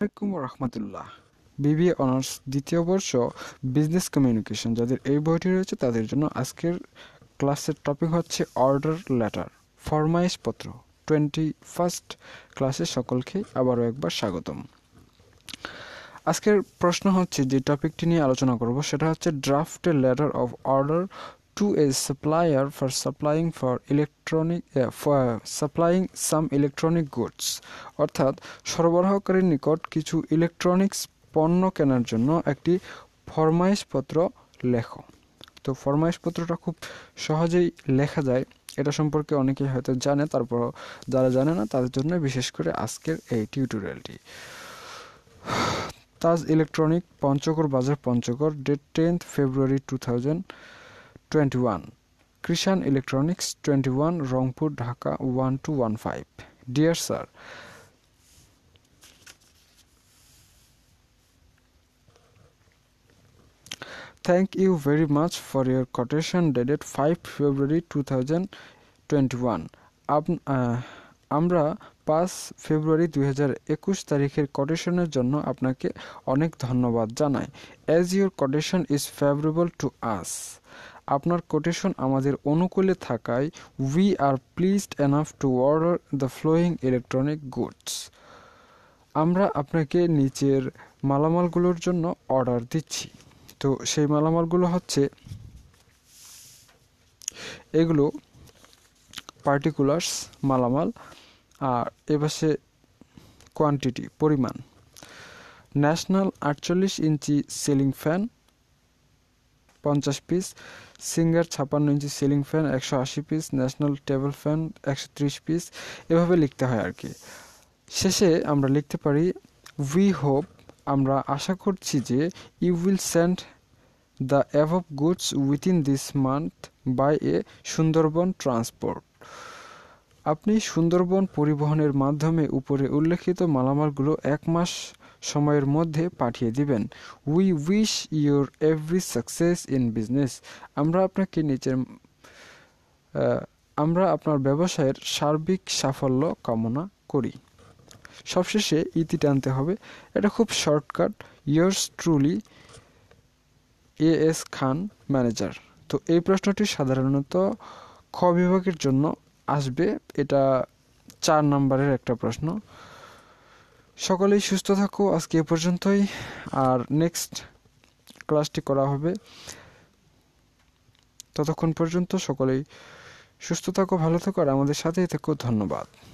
আসসালামু রহমতুল্লাহ। BBA honours দ্বিতীয় বর্ষ বিজনেস কমিউনিকেশন যাদের এই বইটি রয়েছে তাদের জন্য আজকের ক্লাসের টপিক হচ্ছে অর্ডার লেটার, ফরমাইশপত্র। 21st ক্লাসে সকলকে আবারও একবার স্বাগতম। আজকের প্রশ্ন হচ্ছে, যে টপিকটি নিয়ে আলোচনা করব সেটা হচ্ছে draft a letter of order to a supplier for supplying some electronic goods. অর্থাৎ সরবরাহকারীর নিকট কিছু ইলেকট্রনিক্স পণ্য কেনার জন্য একটি ফরমাইশপত্র লেখো। তো ফরমাইশপত্রটা খুব সহজেই লেখা যায়, এটা সম্পর্কে অনেকেই হয়তো জানে, তারপরও যারা জানে না তাদের জন্য বিশেষ করে আজকের এই টিউটোরিয়ালটি। তাজ electronic, Panchagarh Bazar, Panchagarh, date 10th February 2021। Krishan electronics 21, Rangpur, Dhaka 1215। Dear sir, thank you very much for your quotation dated 5 February 2021. আমরা 5 ফেব্রুয়ারি 2021 তারিখের কোটেশনের জন্য আপনাকে অনেক ধন্যবাদ জানাই। As your quotation is favorable to us, আপনার কোটেশন আমাদের অনুকূলে থাকায় we are pleased enough to order the following electronic goods. আমরা আপনাকে নিচের মালামালগুলোর জন্য অর্ডার দিচ্ছি। তো সেই মালামালগুলো হচ্ছে এগুলো পার্টিকুলার্স মালামাল, আর এপাশে কোয়ান্টিটি পরিমাণ। National 48 inch ceiling fan 50 piece, Singer 56 inch ceiling fan 180 piece, National table fan 130 piece, এভাবে লিখতে হয় আর কি। শেষে আমরা লিখতে পারি উই হোপ, আমরা আশা করছি যে you will send the above goods within this month by a Sundarban transport. আপনি সুন্দরবন পরিবহনের মাধ্যমে উপরে উল্লেখিত মালামালগুলো 1 মাস সময়ের মধ্যে পাঠিয়ে দিবেন। We wish your every success in business. আমরা আপনার ব্যবসায়ের সার্বিক সাফল্য কামনা করি। সবশেষে ইতি টানতে হবে, এটা খুব shortcut. Yours truly S Khan, manager. তো এই প্রশ্নটি সাধারণত খ বিভাগের জন্য আসবে, এটা 4 নম্বরের একটা প্রশ্ন। সকলেই সুস্থ থাকো, আজকে এ পর্যন্তই, আর নেক্সট ক্লাসটি করা হবে। ততক্ষণ পর্যন্ত সকলেই সুস্থ থাকো, ভালো থাকো, আর আমাদের সাথেই থাকো। ধন্যবাদ।